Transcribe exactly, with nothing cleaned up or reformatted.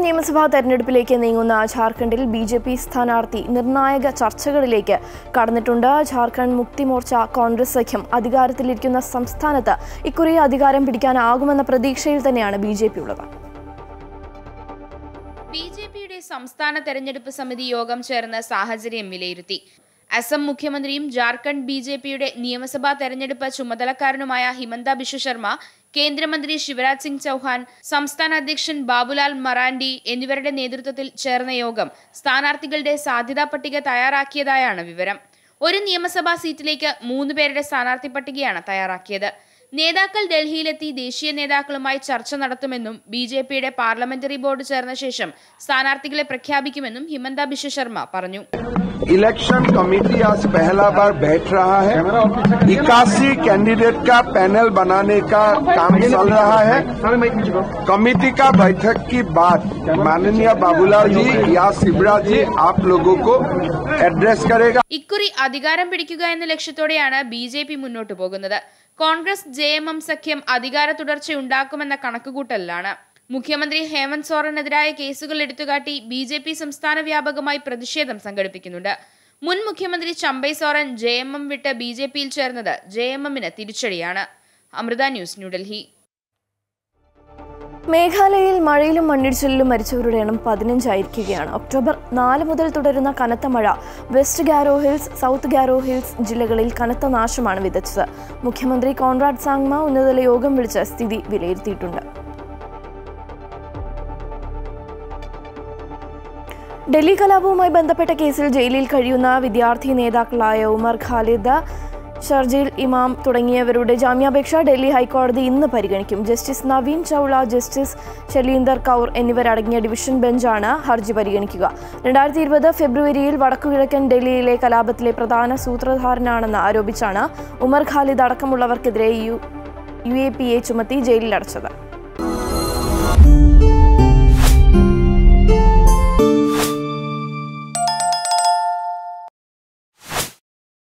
യമസഭ തെരഞ്ഞെടുപ്പിലേക്ക് നീങ്ങുന്ന ഝാർഖണ്ഡിൽ ബിജെപി സ്ഥാനാർത്ഥി നിർണായക ചർച്ചകളിലേക്ക് കടന്നിട്ടുണ്ട്. ഝാർഖണ്ഡ് മുക്തി മോർച്ച കോൺഗ്രസ് സഖ്യം അധികാരത്തിലിരിക്കുന്ന സംസ്ഥാനത്ത് ഇക്കുറി അധികാരം പിടിക്കാനാകുമെന്ന പ്രതീക്ഷയിൽ തന്നെയാണ് ബിജെപി ഉള്ളത്. ബിജെപിയുടെ സംസ്ഥാന തെരഞ്ഞെടുപ്പ് സമിതി യോഗം ചേർന്ന് സാഹചര്യം വിലയിരുത്തി. അസം മുഖ്യമന്ത്രിയും ജാർഖണ്ഡ് ബിജെപിയുടെ നിയമസഭാ തെരഞ്ഞെടുപ്പ് ചുമതലക്കാരനുമായ ഹിമന്ത ബിശ്വ ശർമ്മ, കേന്ദ്രമന്ത്രി ശിവരാജ് സിംഗ് ചൌഹാൻ, സംസ്ഥാന അധ്യക്ഷൻ ബാബുലാൽ മറാൻഡി എന്നിവരുടെ നേതൃത്വത്തിൽ ചേർന്ന യോഗം സ്ഥാനാർത്ഥികളുടെ സാധ്യതാ പട്ടിക തയ്യാറാക്കിയതായാണ് വിവരം. ഒരു നിയമസഭാ സീറ്റിലേക്ക് മൂന്ന് പേരുടെ സ്ഥാനാർത്ഥി പട്ടികയാണ് തയ്യാറാക്കിയത്. നേതാക്കൾ ഡൽഹിയിലെത്തി ദേശീയ നേതാക്കളുമായി ചർച്ച നടത്തുമെന്നും ബി ജെ പിയുടെ പാർലമെന്ററി ബോർഡ് ചേർന്ന ശേഷം സ്ഥാനാർത്ഥികളെ പ്രഖ്യാപിക്കുമെന്നും ഹിമന്ത ബിശ്വ ശർമ്മ പറഞ്ഞു. इलेक्शन कमेटी आज पहला बार बैठ रहा है. इक्यासी कैंडिडेट का पैनल बनाने का काम चल रहा है. कमेटी का बैठक की बाद माननीय बाबूलाल जी या शिवराज जी आप लोगों को एड्रेस करेगा. ഇക്കുറി അധികാരം പിടിക്കുക എന്ന ലക്ഷ്യത്തോടെയാണ് ബി ജെ പി മുന്നോട്ടു പോകുന്നത്. കോൺഗ്രസ് ജെ എം എം സഖ്യം അധികാര തുടർച്ചയുണ്ടാക്കുമെന്ന കണക്കുകൂട്ടലിലാണ്. മുഖ്യമന്ത്രി ഹേമന്ത് സോറനെതിരായ കേസുകൾ എടുത്തുകാട്ടി ബി ജെ പി സംസ്ഥാന വ്യാപകമായി പ്രതിഷേധം സംഘടിപ്പിക്കുന്നുണ്ട്. മുൻ മുഖ്യമന്ത്രി Champai Soren J M M വിട്ട് ബി ജെ പിയിൽ ചേർന്നത് ജെ എം എമ്മിന് തിരിച്ചടിയാണ്. അമൃത ന്യൂസ്, ന്യൂഡൽഹി. മേഘാലയയിൽ മഴയിലും മണ്ണിടിച്ചിലിലും മരിച്ചവരുടെ എണ്ണം പതിനഞ്ചായിരിക്കുകയാണ്. ഒക്ടോബർ നാല് മുതൽ തുടരുന്ന കനത്ത മഴ West Garo Hills, South Garo Hills ജില്ലകളിൽ കനത്ത നാശമാണ് വിതച്ചത്. മുഖ്യമന്ത്രി കോൺറാഡ് സാങ്മ ഉന്നതതല യോഗം വിളിച്ച് സ്ഥിതി വിലയിരുത്തിയിട്ടുണ്ട്. ഡൽഹി കലാപവുമായി ബന്ധപ്പെട്ട കേസിൽ ജയിലിൽ കഴിയുന്ന വിദ്യാർത്ഥി നേതാക്കളായ ഉമർ ഖാലിദ്, ഷർജീൽ ഇമാം തുടങ്ങിയവരുടെ ജാമ്യാപേക്ഷ ഡൽഹി ഹൈക്കോടതി ഇന്ന് പരിഗണിക്കും. ജസ്റ്റിസ് നവീൻ ചൗള, ജസ്റ്റിസ് ശലീന്ദർ കൗർ എന്നിവരടങ്ങിയ ഡിവിഷൻ ബെഞ്ചാണ് ഹർജി പരിഗണിക്കുക. രണ്ടായിരത്തി ഇരുപത് ഫെബ്രുവരിയിൽ വടക്കുകിഴക്കൻ ഡൽഹിയിലെ കലാപത്തിലെ പ്രധാന സൂത്രധാരനാണെന്ന് ആരോപിച്ചാണ് ഉമർ ഖാലിദ് അടക്കമുള്ളവർക്കെതിരെ യു യു എ പി എ ചുമത്തി ജയിലിലടച്ചത്.